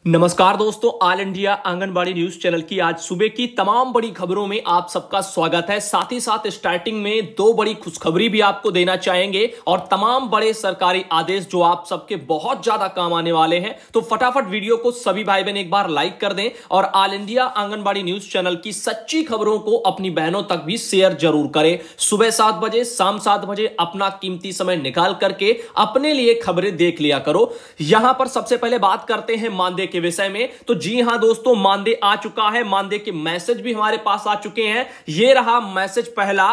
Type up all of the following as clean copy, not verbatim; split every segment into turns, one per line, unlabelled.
नमस्कार दोस्तों, all India Anganwadi news channel की आज सुबह की तमाम बड़ी खबरों में आप सबका स्वागत है। साथ ही साथ स्टार्टिंग में दो बड़ी खुशखबरी भी आपको देना चाहेंगे और तमाम बड़े सरकारी आदेश जो आप सबके बहुत ज्यादा काम आने वाले हैं। तो फटाफट वीडियो को सभी भाई बहन एक बार लाइक कर दें और all India Anganwadi news channel की सच्ची खबरों को अपनी बहनों तक भी शेयर जरूर करें। सुबह 7 बजे, शाम 7 बजे अपना कीमती समय निकाल करके अपने लिए खबरें देख लिया करो। यहां पर सबसे पहले बात करते हैं मानदेय के विषय में। तो जी हां दोस्तों, मानदेय आ चुका है। मानदेय के मैसेज भी हमारे पास आ चुके हैं। ये रहा मैसेज पहला,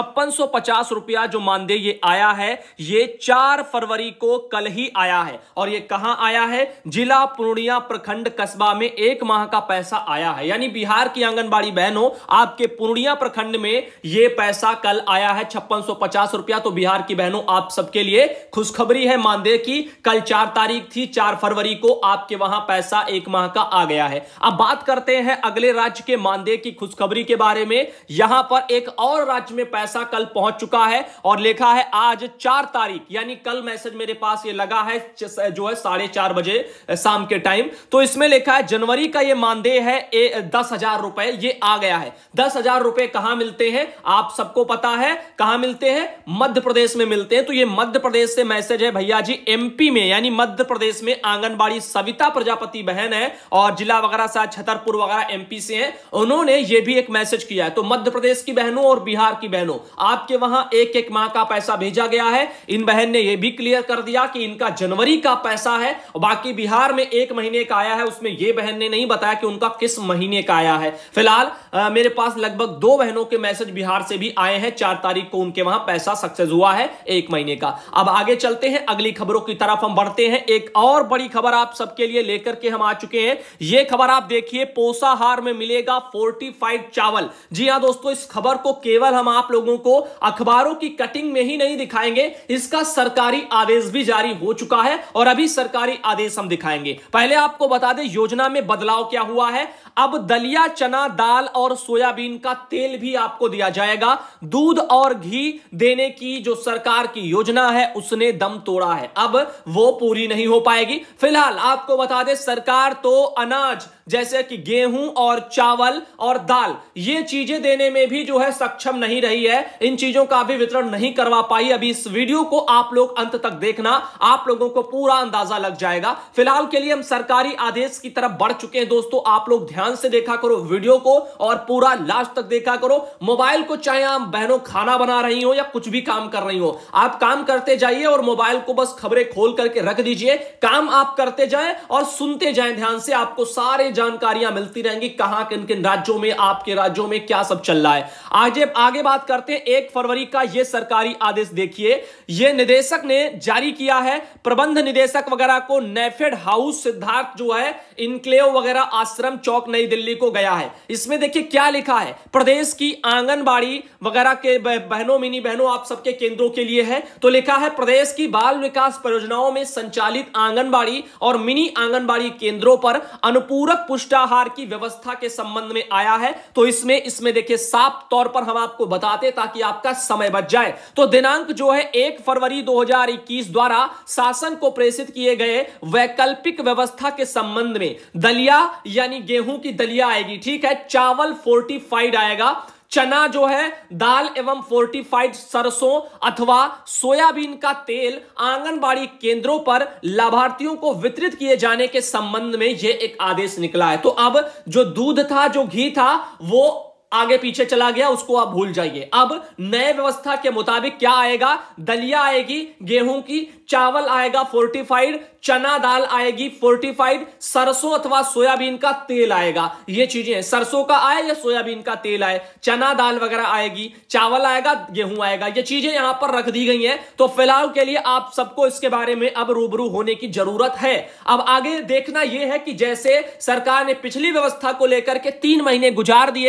5650 रुपया जो मानदेय ये आया है, ये 4 फरवरी को कल ही आया है। और ये कहां आया है? जिला पूर्णिया प्रखंड कस्बा में 1 माह का पैसा आया है। यानी बिहार की आंगनबाड़ी बहनों, आपके पूर्णिया प्रखंड में ये पैसा कल आया है 5650 रुपया। तो बिहार की बहनों, आप सबके लिए खुशखबरी है मानदेय की। कल 4 तारीख थी, 4 फरवरी को आपके वहां पैसा 1 माह का आ गया है। अब बात करते हैं अगले राज्य के मानदेय की खुशखबरी के बारे में। यहां पर एक और राज्य में पैसा कल पहुंच चुका है और लिखा है आज 4 तारीख, यानी कल मैसेज मेरे पास ये लगा है जो है 4:30 बजे शाम के टाइम। तो इसमें लिखा है जनवरी का ये मानदेय है 10,000 रुपए, ये आ गया है। 10,000 रुपए कहां मिलते हैं आप सबको पता है, कहां मिलते हैं? मध्य प्रदेश में मिलते हैं। तो ये मध्य प्रदेश से मैसेज है भैया जी। एमपी में यानी मध्य प्रदेश में आंगनबाड़ी सविता प्रजापति बहन है और जिला वगैरह से छतरपुर वगैरह एमपी से हैं, उन्होंने ये भी एक मैसेज किया है। तो मध्य प्रदेश की बहनों और बिहार की बहनों, आपके वहां 1-1 माह का पैसा भेजा गया है। इन बहन ने यह भी क्लियर कर दिया कि इनका जनवरी का पैसा है, बाकी बिहार में 1 महीने का आया है। उसमें यह बहन ने नहीं बताया कि उनका किस महीने का आया है। फिलहाल मेरे पास लगभग 2 बहनों के मैसेज बिहार से भी आए हैं। 4 तारीख को उनके वहां पैसा सक्सेस हुआ है 1 महीने का। अब आगे चलते हैं, अगली खबरों की तरफ हम बढ़ते हैं। एक और बड़ी खबर आप सबके लिए लेकर के हम आ चुके हैं। यह खबर आप देखिए, पोषाहार में मिलेगा फोर्टिफाइड चावल। जी हां दोस्तों, इस खबर को केवल हम आप लोगों को अखबारों की कटिंग में ही नहीं दिखाएंगे, इसका सरकारी आदेश भी जारी हो चुका है और अभी सरकारी आदेश हम दिखाएंगे। पहले आपको बता दें योजना में बदलाव क्या हुआ है। अब दलिया, चना दाल और सोयाबीन का तेल भी आपको दिया जाएगा। दूध और घी देने की जो सरकार की योजना है उसने दम तोड़ा है, अब वो पूरी नहीं हो पाएगी। फिलहाल आपको बता दें सरकार तो अनाज जैसे कि गेहूं और चावल और दाल, ये चीजें देने में भी जो है सक्षम नहीं रही है। इन चीजों का भी वितरण नहीं करवा पाई। अभी इस वीडियो को आप लोग अंत तक देखना, आप लोगों को पूरा अंदाजा लग जाएगा। फिलहाल के लिए हम सरकारी आदेश की तरफ बढ़ चुके हैं दोस्तों। आप लोग ध्यान से देखा करो वीडियो को और पूरा लास्ट तक देखा करो। मोबाइल को, चाहे आप बहनों खाना बना रही हो या कुछ भी काम कर रही हो, आप काम करते जाइए और मोबाइल को बस खबरें खोल करके रख दीजिए। काम आप करते जाएं और सुनते जाएं ध्यान से, आपको सारे जानकारियां मिलती रहेंगी कहां किन किन राज्यों में, आपके राज्यों में क्या सब चल रहा है। आगे बात करते हैं 1 फरवरी का यह सरकारी आदेश देखिए। यह निदेशक ने जारी किया है। प्रबंध निदेशक वगैरह को नेफेड हाउस सिद्धार्थ जो है इनक्लेव वगैरह आश्रम चौक नई दिल्ली को गया है। इसमें देखिए क्या लिखा है, प्रदेश की आंगनबाड़ी वगैरह के बहनों, मिनी बहनों, आप सबके केंद्रों के लिए है। तो लिखा है प्रदेश की बाल विकास परियोजनाओं में संचालित आंगनबाड़ी और मिनी आंगनबाड़ी केंद्रों पर अनुपूरक पुष्टाहार की व्यवस्था के संबंध में आया है। तो इसमें देखिए साफ तौर पर हम आपको बताते ताकि आपका समय बच जाए। तो दिनांक जो है 1 फरवरी 2021 द्वारा शासन को प्रेषित किए गए वैकल्पिक व्यवस्था के संबंध में दलिया यानी गेहूं की दलिया आएगी, ठीक है, चावल फोर्टिफाइड आएगा, चना जो है दाल एवं फोर्टिफाइड सरसों अथवा सोयाबीन का तेल आंगनबाड़ी केंद्रों पर लाभार्थियों को वितरित किए जाने के संबंध में यह एक आदेश निकला है। तो अब जो दूध था, जो घी था, वो आगे पीछे चला गया, उसको आप भूल जाइए। अब नए व्यवस्था के मुताबिक क्या आएगा? दलिया आएगी गेहूं की, चावल आएगा फोर्टिफाइड, चना दाल आएगी फोर्टिफाइड, सरसों अथवा सोयाबीन का तेल आएगा। ये चीजें, सरसों का आए या सोयाबीन का तेल आए, चना दाल वगैरह आएगी, चावल आएगा, गेहूं आएगा, ये चीजें यहां पर रख दी गई हैं। तो फिलहाल के लिए आप सबको इसके बारे में अब रूबरू होने की जरूरत है। अब आगे देखना यह है कि जैसे सरकार ने पिछली व्यवस्था को लेकर के 3 महीने गुजार दिए,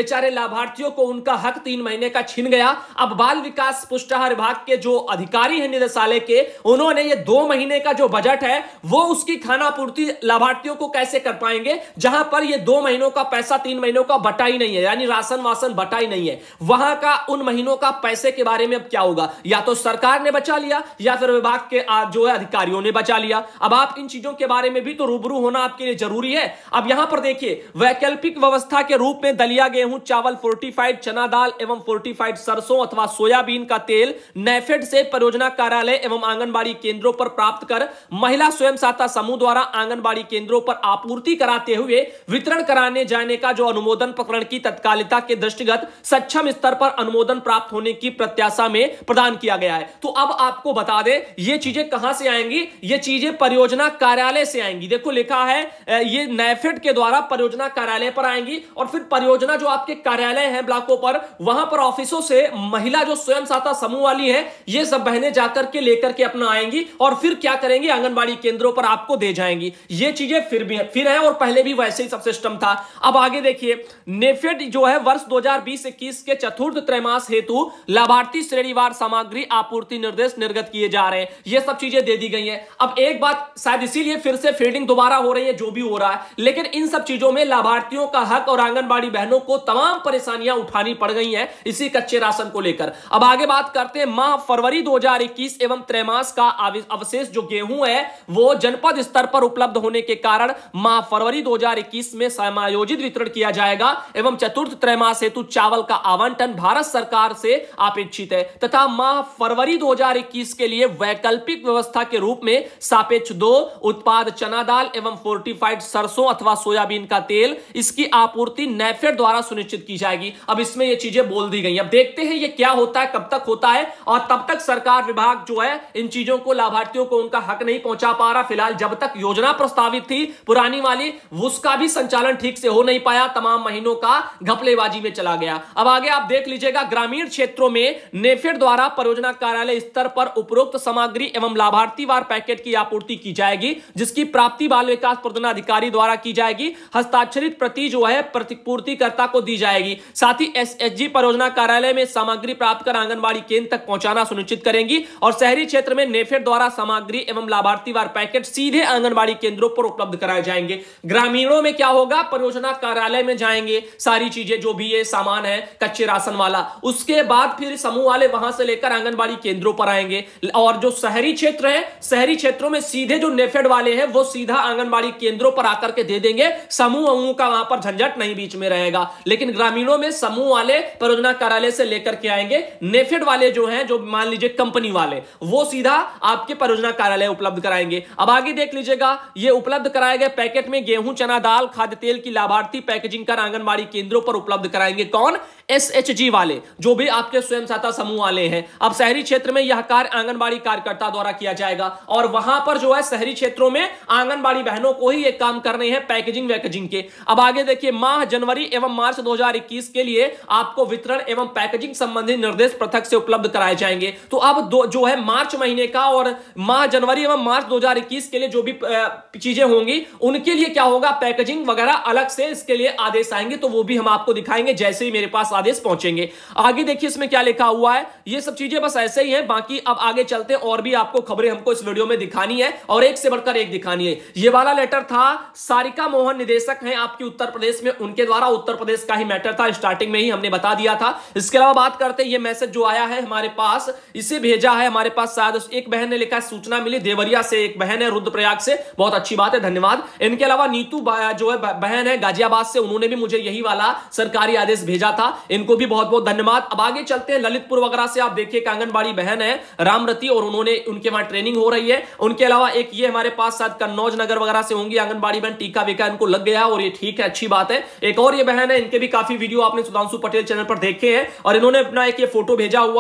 बेचारे लाभार्थियों को उनका हक 3 महीने का छिन गया। अब बाल विकास पुष्टाहार विभाग के जो अधिकारी हैं निदेशालय के, उन्होंने ये 2 महीने का जो बजट है वो उसकी खानापूर्ति लाभार्थियों को कैसे कर पाएंगे, जहां पर ये 2 महीनों का पैसा 3 महीनों का बटा ही नहीं है, यानी राशन वासन बटा ही नहीं है। वहां का उन महीनों का पैसे के बारे में अब क्या होगा, या तो सरकार ने बचा लिया या फिर विभाग के जो है अधिकारियों ने बचा लिया। अब आप इन चीजों के बारे में भी तो रूबरू होना आपके लिए जरूरी है। अब यहां पर देखिए, वैकल्पिक व्यवस्था के रूप में दलिया, गेहूं, चावल, फोर्टिफाइड चना दाल एवं फोर्टिफाइड सरसों अथवा सोयाबीन का तेल नेफेड से परियोजना कार्यालय एवं आंगनबाड़ी केंद्रों पर प्राप्त कर महिला स्वयं सहायता समूह द्वारा आंगनबाड़ी केंद्रों पर आपूर्ति कराते हुए वितरण कराने जाने का जो अनुमोदन प्रकरण की तत्कालिकता के दृष्टिगत सक्षम स्तर पर अनुमोदन प्राप्त होने की प्रत्याशा में प्रदान किया गया है। तो अब आपको बता दें ये चीजें कहां से आएंगी, ये चीजें परियोजना कार्यालय से आएंगी। देखो लिखा है ये नेफेड के द्वारा परियोजना कार्यालय पर आएंगी और फिर परियोजना जो आपके कार्यालय हैं ब्लॉकों पर, वहां पर ऑफिसों से महिला जो स्वयं सहायता समूह वाली है ये सब बहनें जाकर के लेकर के अपना आएंगी और फिर क्या करेंगी, आंगनबाड़ी केंद्रों पर आपको दे जाएंगी। ये चीजें फिर है और पहले भी वैसे ही सब सिस्टम था। अब आगे देखिए, नेफेड जो है वर्ष 2020-21 के चतुर्थ त्रैमास हेतु लाभार्थी श्रेणीवार सामग्री आपूर्ति निर्देश निर्गत किए जा रहे हैं। ये सब चीजें दे दी गई हैं। अब एक बात, शायद इसीलिए फिर से फीडिंग दोबारा हो रही है, जो भी हो रहा है, लेकिन इन सब चीजों में लाभार्थियों का हक और आंगनबाड़ी बहनों को तमाम परेशानियां उठानी पड़ गई हैं इसी कच्चे राशन को लेकर। अब आगे बात करते हैं, माह फरवरी 2021 एवं त्रैमास का अवशेष जो गेहूं है वो जनपद स्तर पर उपलब्ध होने के कारण माह फरवरी 2021 में समायोजित वितरण किया जाएगा एवं चतुर्थ त्रैमास हेतु चावल का आवंटन भारत सरकार से अपेक्षित है तथा माह फरवरी 2021 के लिए वैकल्पिक व्यवस्था के रूप में सापेक्ष 2 उत्पाद चना दाल एवं फोर्टिफाइड सरसों अथवा सोयाबीन का तेल, इसकी आपूर्ति नेफेड द्वारा सुनिश्चित की जाएगी। अब इसमें ये चीजें बोल दी गई। अब देखते हैं ये क्या होता है, कब तक होता है, और तब तक सरकार विभाग जो है इन चीजों को लाभार्थियों को उनका हक नहीं पहुंचा पा रहा। फिलहाल जब तक योजना प्रस्तावित थी पुरानी वाली, उसका भी संचालन ठीक से हो नहीं पाया, तमाम महीनों का घपलेबाजी में चला गया। अब आगे आप देख लीजिएगा, ग्रामीण क्षेत्रों में नेफेड द्वारा परियोजना कार्यालय स्तर पर उपरोक्त सामग्री एवं लाभार्थीवार पैकेट की आपूर्ति की जाएगी, जिसकी प्राप्ति बाल विकास प्रबंधनाधिकारी द्वारा की जाएगी। हस्ताक्षरित प्रति जो है प्रतिपूर्तिकर्ता को दी जाएगी। साथ ही एसएचजी परियोजना कार्यालय में सामग्री प्राप्त कर आंगनबाड़ी केंद्र तक पहुंचाना सुनिश्चित करेंगी और शहरी क्षेत्र में नेफेड द्वारा सामग्री एवं लाभार्थीवार पैकेट सीधे आंगनबाड़ी केंद्रों पर उपलब्ध कराए जाएंगे। ग्रामीणों में क्या होगा, परियोजना कार्यालय में जाएंगे सारी चीजें जो भी ये सामान है कच्चे राशन वाला, उसके बाद फिर समूह वाले वहां से लेकर आंगनबाड़ी केंद्रों पर आएंगे। और जो शहरी क्षेत्र है, शहरी क्षेत्रों में सीधे जो नेफेड वाले हैं वो सीधा आंगनबाड़ी केंद्रों पर आकर के दे देंगे। समूह का वहां पर झंझट नहीं बीच में रहेगा। लेकिन ग्रामीणों में समूह वाले परियोजना कार्यालय से लेकर के आएंगे, नेफेड वाले जो हैं, जो मान लीजिए कंपनी वाले, वो सीधा आपके परियोजना कार्यालय उपलब्ध कराएंगे। अब आगे देख लीजिएगा, ये उपलब्ध कराए गए पैकेट में गेहूं, चना दाल, खाद्य तेल की लाभार्थी पैकेजिंग कर आंगनबाड़ी केंद्रों पर उपलब्ध कराएंगे। कौन? एसएचजी वाले, जो भी आपके स्वयं सहायता समूह वाले हैं। अब शहरी क्षेत्र में यह कार्य आंगनबाड़ी कार्यकर्ता द्वारा किया जाएगा और वहां पर जो है शहरी क्षेत्रों में आंगनबाड़ी बहनों को ही ये काम करने हैं पैकेजिंग वैकेजिंग के। अब आगे देखिए, माह जनवरी एवं मार्च 2021 के लिए आपको वितरण एवं पैकेजिंग संबंधी निर्देश पृथक से उपलब्ध कराए जाएंगे। तो अब जो है मार्च महीने का और माह जनवरी एवं मार्च 2021 के लिए जो भी चीजें होंगी उनके लिए क्या होगा, पैकेजिंग वगैरह अलग से इसके लिए आदेश आएंगे, तो वो भी हम आपको दिखाएंगे जैसे ही मेरे पास आदेश पहुंचेंगे। आगे देखिए इसमें क्या लिखा हुआ है, ये सब चीजें बस ऐसे ही हैं। बाकी अब आगे चलते और भी आपको खबरें हमको इस वीडियो में दिखानी है और एक से बढ़कर एक दिखानी है। ये वाला लेटर था, सारिका मोहन निदेशक हैं आपकी उत्तर प्रदेश में, उनके द्वारा उत्तर प्रदेश का ही मैटर था, स्टार्टिंग में ही हमने बता दिया था। इसके अलावा बात करते हैं, ये मैसेज जो आया है हमारे पास, इसे भेजा है हमारे पास, शायद एक बहन ने लिखा, सूचना मिली देवरिया से, एक बहन है रुद्रप्रयाग से, बहुत अच्छी बात है, धन्यवाद। इनके अलावा नीतू जो है बहन है गाजियाबाद से, उन्होंने भी मुझे यही वाला सरकारी आदेश भेजा था, इनको भी बहुत बहुत धन्यवाद। अब आगे चलते हैं, ललितपुर वगैरह से आप देखिए आंगनबाड़ी बहन है रामरती और उन्होंने, उनके वहां ट्रेनिंग हो रही है। उनके अलावा एक ये हमारे पास शायद कन्नौज नगर वगैरह से होंगी आंगनबाड़ी बहन, टीका वीका इनको लग गया और ये ठीक है, अच्छी बात है। एक और ये बहन है, इनके भी काफी वीडियो आपने सुधांशु पटेल चैनल पर देखे हैं और इन्होंने अपना एक ये फोटो भेजा हुआ है।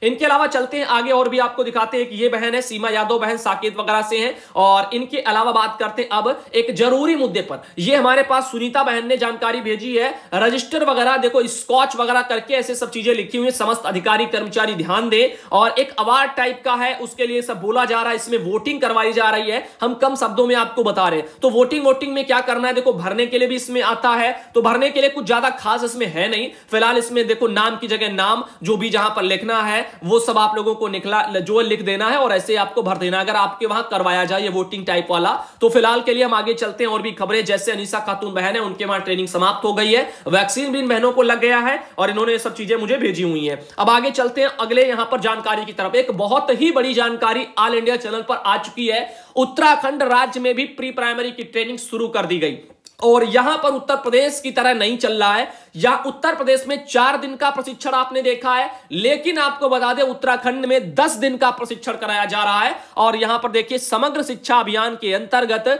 इनके अलावा चलते हैं आगे और भी आपको दिखाते हैं कि ये बहन है सीमा यादव बहन साकेत वगैरह से हैं। और इनके अलावा बात करते हैं अब एक जरूरी मुद्दे पर, ये हमारे पास सुनीता बहन ने जानकारी भेजी है, रजिस्टर वगैरह देखो स्कॉच वगैरह करके ऐसे सब चीजें लिखी हुई है, समस्त अधिकारी कर्मचारी ध्यान दें। और एक अवार्ड टाइप का है, उसके लिए सब बोला जा रहा है, इसमें वोटिंग करवाई जा रही है, हम कम शब्दों में आपको बता रहे हैं। तो वोटिंग में क्या करना है, देखो भरने के लिए भी इसमें आता है, तो भरने के लिए कुछ ज्यादा खास इसमें है नहीं। फिलहाल इसमें देखो नाम की जगह नाम जो भी जहां पर लिखना है वो सब आप लोगों को जो लिख देना है और ऐसे आपको भर देना, अगर आपके वहां करवाया जाए ये वोटिंग टाइप वाला। तो फिलहाल के लिए हम आगे चलते हैं और भी खबरें, जैसे अनीसा खातून बहन है, उनके वहां ट्रेनिंग समाप्त हो गई है, वैक्सीन भी इन बहनों को लग गया है और इन्होंने ये सब चीजें मुझे भेजी हुई है। अब आगे चलते हैं अगले यहां पर जानकारी की तरफ। एक बहुत ही बड़ी जानकारी ऑल इंडिया चैनल पर आ चुकी है, उत्तराखंड राज्य में भी प्री प्राइमरी की ट्रेनिंग शुरू कर दी गई और यहां पर उत्तर प्रदेश की तरह नहीं चल रहा है। यहां उत्तर प्रदेश में 4 दिन का प्रशिक्षण आपने देखा है, लेकिन आपको बता दें उत्तराखंड में 10 दिन का प्रशिक्षण कराया जा रहा है। और यहां पर देखिए समग्र शिक्षा अभियान के अंतर्गत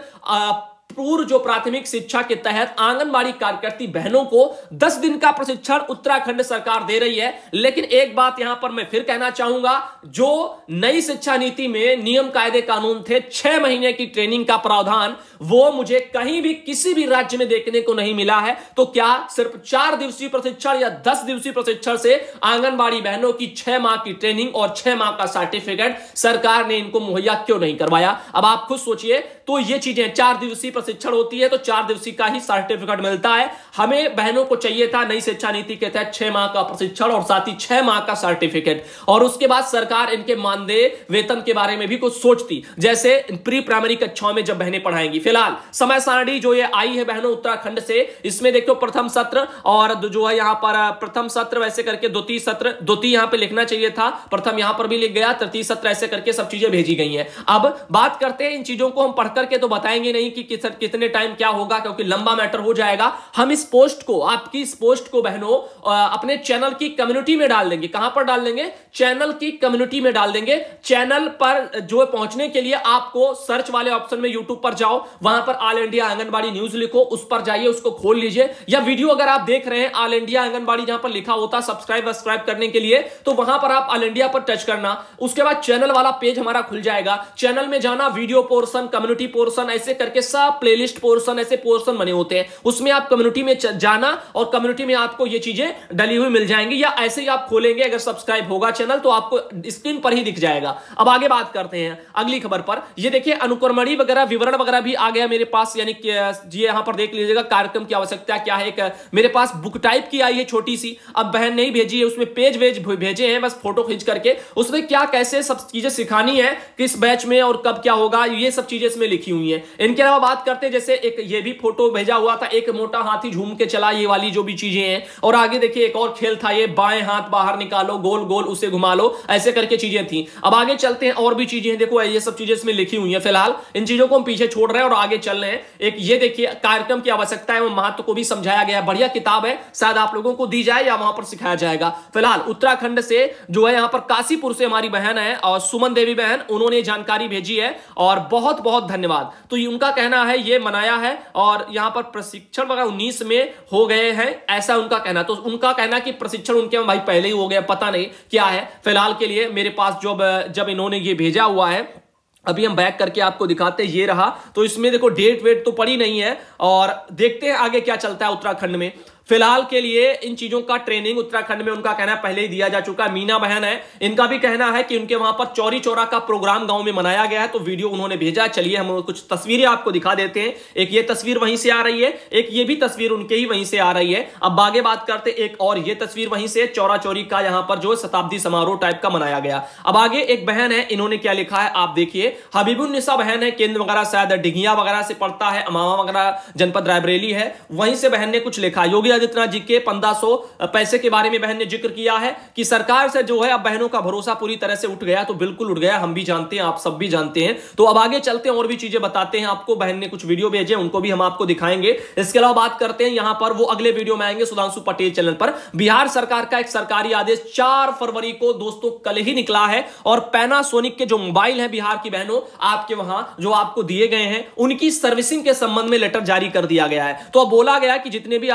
पूर्व जो प्राथमिक शिक्षा के तहत आंगनबाड़ी कार्यकर्ती बहनों को 10 दिन का प्रशिक्षण उत्तराखंड सरकार दे रही है। लेकिन एक बात यहां पर मैं फिर कहना चाहूंगा, जो नई शिक्षा नीति में नियम कायदे कानून थे 6 महीने की ट्रेनिंग का प्रावधान, वो मुझे कहीं भी किसी भी राज्य में देखने को नहीं मिला है। तो क्या सिर्फ 4 दिवसीय प्रशिक्षण या 10 दिवसीय प्रशिक्षण से आंगनबाड़ी बहनों की 6 माह की ट्रेनिंग और 6 माह का सर्टिफिकेट सरकार ने इनको मुहैया क्यों नहीं करवाया? अब आप खुद सोचिए। तो ये चीजें 4 दिवसीय प्रशिक्षण होती है तो 4 दिवसीय का ही सर्टिफिकेट मिलता है। हमें बहनों को चाहिए था नई शिक्षा नीति के तहत 6 माह का प्रशिक्षण और साथ ही 6 माह का सर्टिफिकेट, और उसके बाद सरकार इनके मानदेय वेतन के बारे में भी कुछ सोचती, जैसे प्री प्राइमरी कक्षाओं में जब बहनें पढ़ाएंगी। फिलहाल समय सारणी जो ये आई है बहनों उत्तराखंड से, इसमें देखो प्रथम सत्र और जो है यहां पर प्रथम सत्र वैसे करके द्वितीय सत्र, द्वितीय यहां पे लिखना चाहिए था, प्रथम यहां पर भी लिख गया, तृतीय सत्र ऐसे करके सब चीजें भेजी गई हैं। अब बात करते हैं इन चीजों को हम पढ़कर के तो बताएंगे नहीं कि कितने टाइम क्या होगा, क्योंकि लंबा मैटर हो जाएगा। हम इस पोस्ट को, आपकी इस पोस्ट को बहनों अपने चैनल की कम्युनिटी में डाल देंगे। कहां पर डाल देंगे? चैनल की कम्युनिटी में डाल देंगे। चैनल पर जो पहुंचने के लिए आपको सर्च वाले ऑप्शन में यूट्यूब पर जाओ, वहां पर ऑल इंडिया आंगनबाड़ी न्यूज लिखो, उस पर जाइए, उसको खोल लीजिए। या वीडियो अगर आप देख रहे हैं ऑल इंडिया आंगनबाड़ी जहां पर लिखा होता सब्सक्राइब करने के लिए, तो वहां पर आप ऑल इंडिया पर टच करना, उसके बाद चैनल वाला पेज हमारा खुल जाएगा। चैनल में जाना, वीडियो पोर्शन, कम्युनिटी पोर्शन, ऐसे करके सब प्लेलिस्ट पोर्शन, ऐसे पोर्शन बने होते हैं, उसमें आप कम्युनिटी में जाना और कम्युनिटी में आपको ये चीजें डली हुई मिल जाएंगी। या ऐसे ही आप खोलेंगे, अगर सब्सक्राइब होगा चैनल तो आपको स्क्रीन पर ही दिख जाएगा। अब आगे बात करते हैं अगली खबर पर। ये देखिए अनुक्रमणी वगैरह विवरण वगैरह भी आ गया मेरे पास, यानी कि ये यहां पर देख लीजिएगा कार्यक्रम की आवश्यकता क्या है। एक मेरे पास बुक टाइप की आई है छोटी सी, अब बहन नहीं भेजी है, उसमें पेज भेजे हैं बस फोटो खींच करके, उसमें क्या कैसे सब चीजें सिखानी है, किस बैच में और कब क्या होगा, ये सब चीजें इसमें लिखी हुई है। इनके अलावा बात करते हैं, जैसे एक ये भी फोटो भेजा हुआ था, एक मोटा हाथी झूम के चला, ये वाली जो भी चीजें हैं। और आगे देखिए एक और खेल था, ये बाएं हाथ बाहर निकालो, गोल गोल उसे घुमा लो, ऐसे करके चीजें थी। अब आगे चलते हैं, और भी चीजें हैं, देखो ये सब चीजें इसमें लिखी हुई है। फिलहाल इन चीजों को हम पीछे छोड़ रहे हैं और आगे चल रहे हैं। एक ये देखिए कार्यक्रम की आवश्यकता है, महत्व को भी समझाया गया, बढ़िया किताब है, शायद आप लोगों को दी जाए या वहां पर सिखाया जाएगा। फिलहाल उत्तराखंड से जो है, यहां पर काशीपुर से हमारी बहन है और सुमन देवी बहन, उन्होंने जानकारी भेजी है और बहुत बहुत धन्यवाद। तो उनका कहना है ये मनाया है और यहां पर प्रशिक्षण वगैरह 19 में हो गए हैं, ऐसा उनका कहना। तो उनका कहना कि प्रशिक्षण उनके भाई पहले ही हो गया, पता नहीं क्या है। फिलहाल के लिए मेरे पास जब इन्होंने ये भेजा हुआ है, अभी हम बैक करके आपको दिखाते हैं, ये रहा। तो इसमें देखो डेट वेट तो पड़ी नहीं है और देखते हैं आगे क्या चलता है उत्तराखंड में। फिलहाल के लिए इन चीजों का ट्रेनिंग उत्तराखंड में उनका कहना है पहले ही दिया जा चुका है। मीना बहन है, इनका भी कहना है कि उनके वहां पर चौरी चौरा का प्रोग्राम गांव में मनाया गया है, तो वीडियो उन्होंने भेजा। चलिए हम कुछ तस्वीरें आपको दिखा देते हैं। एक ये तस्वीर वहीं से आ रही है, एक ये भी तस्वीर उनके ही वहीं से आ रही है। अब आगे बात करते, एक और ये तस्वीर वहीं से चौरा चौरी का, यहां पर जो शताब्दी समारोह टाइप का मनाया गया। अब आगे एक बहन है, इन्होंने क्या लिखा है आप देखिए, हबीबुन्निसा बहन है, केंद्र वगैरह शायद डिघिया वगैरह से पढ़ता है, अमावा वगैरह जनपद रायबरेली है, वहीं से बहन ने कुछ लिखा। योगी आदित्यनाथ जी के 1500 पैसे के बारे में बहन ने जिक्र किया है कि सरकार से जो है अब बहनों का भरोसा पूरी तरह से उठ गया। तो बिल्कुल उठ गया, हम भी जानते हैं, आप सब भी जानते हैं। तो अब आगे चलते हैं और भी चीजें बताते हैं आपको। बहन ने कुछ वीडियो भेजे, उनको भी हम आपको दिखाएंगे। इसके अलावा बात करते हैं यहां पर, वो अगले वीडियो में आएंगे सुधांशु पटेल चैनल पर। बिहार सरकार का एक सरकारी आदेश 4 फरवरी को दोस्तों कल ही निकला है और पैनासोनिक के जो मोबाइल है बिहार की बहनों, आपके वहां जो आपको दिए गए हैं, उनकी सर्विसिंग के संबंध में लेटर जारी कर दिया गया है। तो अब बोला गया कि जितने भी आपके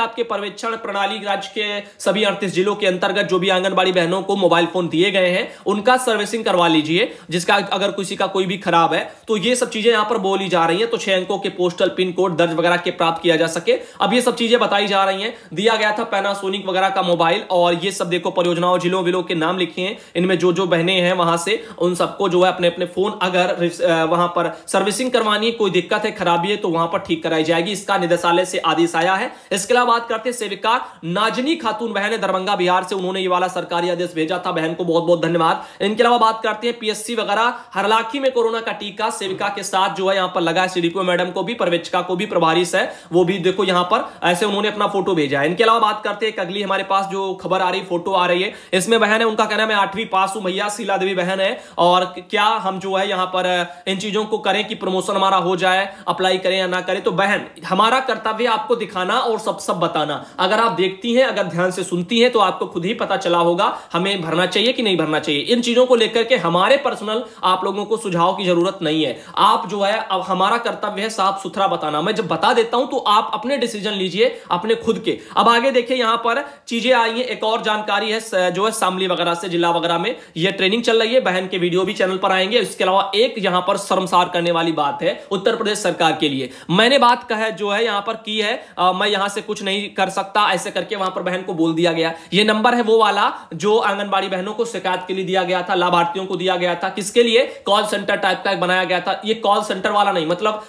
सर्वेक्षण प्रणाली राज्य के सभी 38 जिलों के अंतर्गत जो भी आंगनबाड़ी बहनों को मोबाइल फोन दिए गए हैं उनका सर्विसिंग करवा लीजिए, जिसका अगर किसी का कोई भी खराब है तो ये सब चीजें यहां पर बोली जा रही हैं। तो 6 अंकों के पोस्टल पिन कोड दर्ज वगैरह के प्राप्त किया जा सके, अब ये सब चीजें बताई जा रही हैं। दिया गया था पैनासोनिक वगैरह का मोबाइल, और ये सब देखो परियोजनाओं जिलों विलों के नाम लिखे हैं, इनमें जो जो बहनें हैं वहां से उन सबको जो है अपने अपने फोन अगर वहां पर सर्विसिंग करवानी है, कोई दिक्कत है खराबी है तो वहां पर ठीक कराई जाएगी। इसका निदेशालय से आदेश आया है। इसके अलावा बात करते हैं सेविका नाजनी खातून बहन है दरभंगा बिहार से, उन्होंने ये वाला सरकारी आदेश भेजा था, बहन को बहुत बहुत धन्यवाद। इनके अलावा बात करते हैं पीएससी वगैरह हरलाखी में कोरोना का टीका सेविका के साथ जो है यहां पर लगा है, सीडीपीओ मैडम को भी, पर्यवेक्षिका को भी, प्रभारी से वो भी देखो यहां पर ऐसे उन्होंने अपना फोटो भेजा है। इनके अलावा बात करते हैं अगली हमारे पास जो खबर आ रही फोटो आ रही है, इसमें बहन है उनका कहना है मैं 8वीं पास हूं भैया, शीला देवी बहन है, और क्या हम जो है यहां पर इन चीजों को करें कि प्रमोशन हमारा हो जाए, अप्लाई करें या ना करें। तो बहन हमारा कर्तव्य आपको दिखाना और सब बताना। अगर आप देखती हैं, अगर ध्यान से सुनती हैं तो आपको खुद ही पता चला होगा हमें भरना चाहिए कि नहीं भरना चाहिए। इन चीजों को लेकर के हमारे पर्सनल आप लोगों को सुझाव की जरूरत नहीं है। आप जो है अब हमारा कर्तव्य है साफ सुथरा बताना। मैं जब बता देता हूं तो आप अपने डिसीजन लीजिए अपने खुद के। अब आगे देखिए यहां पर चीजें आई हैं, एक और जानकारी है जो है शामली वगैरह से, जिला वगैरह में यह ट्रेनिंग चल रही है, बहन के वीडियो भी चैनल पर आएंगे। इसके अलावा एक यहां पर शर्मसार करने वाली बात है उत्तर प्रदेश सरकार के लिए। मैंने बात कहा जो है यहां पर की है, मैं यहां से कुछ नहीं कर सकता ऐसे करके वहां पर बहन को बोल दिया गया। यह नंबर है वो वाला जो आंगनबाड़ी बहनों को शिकायत के लिए दिया गया था, लाभार्थियों को दिया गया था। किसके लिए? कॉल सेंटर टाइप का बनाया गया था। ये कॉल सेंटर वाला नहीं, मतलब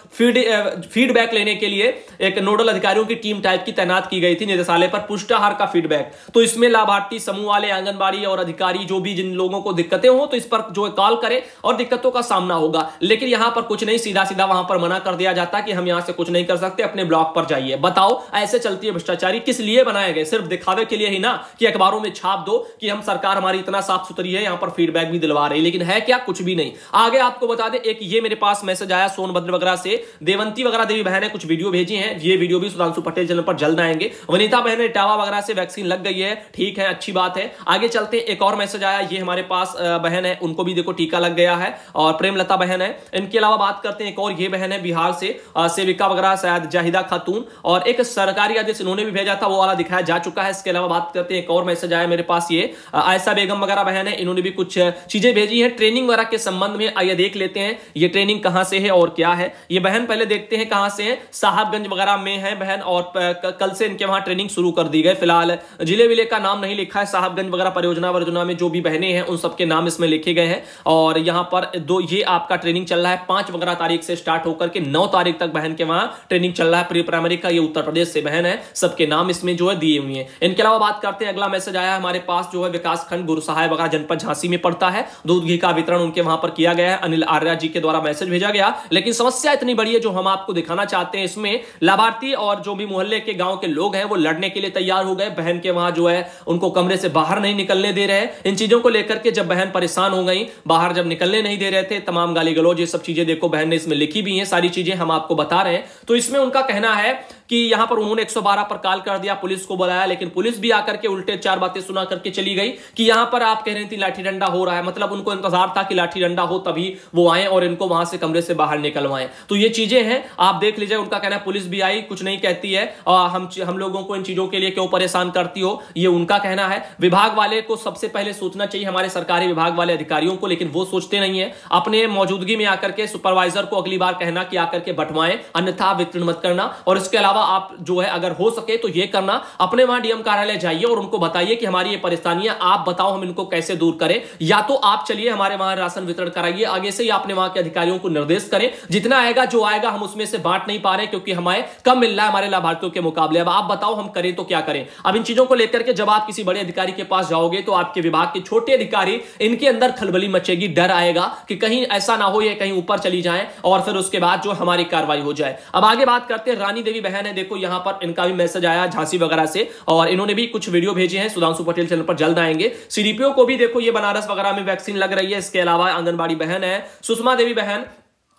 फीडबैक लेने के लिए एक नोडल अधिकारियों की टीम टाइप की तैनात की गई थी निदेशालय पर, पुष्टाहार का फीडबैक। तो इसमें लाभार्थी समूह वाले आंगनबाड़ी और अधिकारी जो भी जिन लोगों को दिक्कतें हो तो इस पर जो है कॉल करें और दिक्कतों का सामना होगा। लेकिन यहां पर कुछ नहीं, सीधा सीधा वहां पर मना कर दिया जाता कि हम यहां से कुछ नहीं कर सकते, अपने ब्लॉक पर जाइए। बताओ ऐसे चलती है भ्रष्टाचारी। किस लिए बनाए गए? सिर्फ दिखावे के लिए ही ना, कि अखबारों में छाप दो कि हम सरकार हमारी इतना साफ सुथरी है, यहां पर फीडबैक भी दिलवा रही है। लेकिन है क्या? कुछ भी नहीं। आगे आपको बता दें, एक ये मेरे पास मैसेज आया सोनभद्र वगैरह से, देवंती वगैरह देवी बहन है, कुछ वीडियो भेजी हैं। ये वीडियो भी सुधांशु पटेल चैनल पर जल्द आएंगे। वनीता बहन इटावा वगैरह से वैक्सीन लग गई है, ठीक है, अच्छी बात है। आगे चलते हैं, एक और मैसेज आया, ये हमारे पास बहन है, उनको भी देखो टीका लग गया है, और प्रेमलता बहन है। इनके अलावा बात करते हैं एक और ये बहन है बिहार से, सेविका वगैरह शायद जाहिदा खातून, और एक सरकारी आदेश इन्होंने भी भेजा था, वो वाला दिखाया जा चुका है। इसके अलावा बात करते हैं एक और मैसेज आया मेरे पास, ये आयशा बेगम वगैरह बहन है, इन्होंने भी कुछ चीजें भेजी हैं ट्रेनिंग वगैरह के संबंध में। आइए देख लेते हैं ये ट्रेनिंग कहां से है और क्या है। ये बहन पहले देखते हैं कहां से है, साहबगंज वगैरह में है बहन, और कल से इनके वहां ट्रेनिंग शुरू कर दी गई। फिलहाल जिले विले का नाम नहीं लिखा है, साहबगंज वगैरह परियोजना में जो भी बहनें हैं उन सबके नाम इसमें लिखे गए हैं। और यहां पर ये आपका ट्रेनिंग चल रहा है 5 वगैरह तारीख से स्टार्ट होकर के 9 तारीख तक बहन के वहां ट्रेनिंग चल रहा है प्री प्राइमरी का। ये उत्तर प्रदेश से बहन है, सबके नाम इसमें जो है दिए हुए हैं। इनके अलावा बात करते हैं, अगला मैसेज आया हमारे पास जो है विकास खंड गुरुसहाय वगैरह जनपद झांसी में पड़ता है, दूध घी का वितरण उनके वहां पर किया गया है। अनिल आर्या जी के द्वारा मैसेज भेजा गया। लेकिन समस्या इतनी बड़ी है जो हम आपको दिखाना चाहते हैं, इसमें लाभार्थी और जो भी मोहल्ले के गांव के लोग हैं वो लड़ने के लिए तैयार हो गए। बहन के वहां जो है उनको कमरे से बाहर नहीं निकलने दे रहे। इन चीजों को लेकर के जब बहन परेशान हो गई, बाहर जब निकलने नहीं दे रहे थे, तमाम गाली गलौज ये सब चीजें देखो बहन ने इसमें लिखी भी हैं, सारी चीजें हम आपको बता रहे हैं। तो इसमें उनका कहना है कि यहां पर उन्होंने 112 पर कॉल कर दिया, पुलिस को बुलाया, लेकिन पुलिस भी आकर के उल्टे 4 बातें सुना करके चली गई कि यहां पर आप कह रही थी लाठी डंडा हो रहा है। मतलब उनको इंतजार था कि लाठी डंडा हो तभी वो आए और इनको वहां से कमरे से बाहर निकलवाएं। तो ये चीजें हैं, आप देख लीजिए। उनका कहना है पुलिस भी आई, कुछ नहीं कहती है, हम लोगों को इन चीजों के लिए क्यों परेशान करती हो, ये उनका कहना है। विभाग वाले को सबसे पहले सोचना चाहिए, हमारे सरकारी विभाग वाले अधिकारियों को, लेकिन वो सोचते नहीं है। अपने मौजूदगी में आकर के सुपरवाइजर को अगली बार कहना कि आकर के बंटवाएं, अन्यथा वितरण मत करना। और इसके अलावा आप जो है अगर हो सके तो ये करना, अपने वहां डीएम कार्यालय जाइए और उनको बताइए कि हमारी ये परेशानियां, आप बताओ हम इनको कैसे दूर करें। या तो आप चलिए हमारे वहां राशन वितरण कराइए, आगे से ही आपने वहां के अधिकारियों को निर्देश करें, जितना आएगा जो आएगा हम उसमें से बांट नहीं पा रहे क्योंकि हमें कम मिल रहा है हमारे लाभार्थियों के मुकाबले। अब आप बताओ हम करें तो क्या करें। अब इन चीजों को लेकर के जब आप किसी बड़े अधिकारी के पास जाओगे तो आपके विभाग के छोटे अधिकारी, इनके अंदर खलबली मचेगी, डर आएगा कि कहीं ऐसा ना हो ये कहीं ऊपर चली जाए और फिर उसके बाद जो हमारी कार्रवाई हो जाए। अब आगे बात करते हैं, रानी देवी बहन है, देखो यहां पर इनका भी मैसेज आया झांसी वगैरह से, और इन्होंने भी कुछ वीडियो भेजे हैं, सुधांशु पटेल चैनल पर जल्द आएंगे। सीडीपीओ को भी देखो ये बनारस वगैरह में वैक्सीन लग रही है। इसके अलावा आंगनबाड़ी बहन है सुषमा देवी बहन,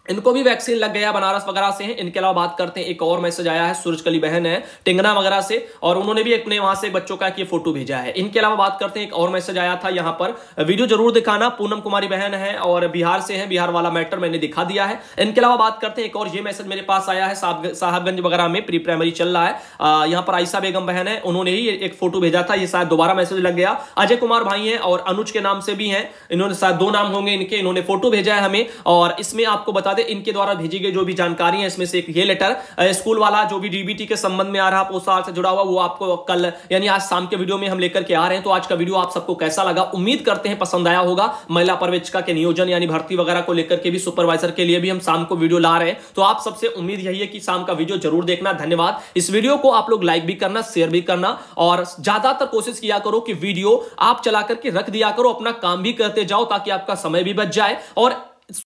इनको भी वैक्सीन लग गया, बनारस वगैरह से हैं। इनके अलावा बात करते हैं, एक और मैसेज आया है, सूरजकली बहन है टिंगना वगैरह से, और उन्होंने भी अपने वहां से बच्चों का एक फोटो भेजा है। इनके अलावा बात करते हैं, एक और मैसेज आया था यहाँ पर, वीडियो जरूर दिखाना, पूनम कुमारी बहन है और बिहार से है, बिहार वाला मैटर मैंने दिखा दिया है। इनके अलावा बात करते हैं, एक और ये मैसेज मेरे पास आया है, साहबगंज वगैरह में प्री प्राइमरी चल रहा है, यहाँ पर आयशा बेगम बहन है, उन्होंने ही एक फोटो भेजा था, ये शायद दोबारा मैसेज लग गया। अजय कुमार भाई हैं और अनुज के नाम से भी हैं, इन्होंने शायद 2 नाम होंगे इनके, इन्होंने फोटो भेजा है हमें। और इसमें आपको बता दें, इनके द्वारा भेजी गई जो भी जानकारी है, इसमें से एक ये लेटर स्कूल वाला जो भी डीबीटी के संबंध में आ रहा पोस्टार से जुड़ा हुआ, वो आपको कल यानी आज शाम के वीडियो में हम लेकर के आ रहे हैं। तो आज का वीडियो आप सबको कैसा लगा, उम्मीद करते हैं पसंद आया होगा। महिला पर्यवेक्षिका के नियोजन यानी भर्ती वगैरह को लेकर के भी, सुपरवाइजर के लिए भी हम शाम को वीडियो ला रहे हैं। तो आप सबसे उम्मीद यही है कि शाम का वीडियो जरूर देखना। धन्यवाद। इस वीडियो को आप लोग लाइक भी करना, शेयर भी करना, और ज्यादातर कोशिश किया करो कि वीडियो आप चला करके रख दिया करो, अपना काम भी करते जाओ ताकि आपका समय भी बच जाए। और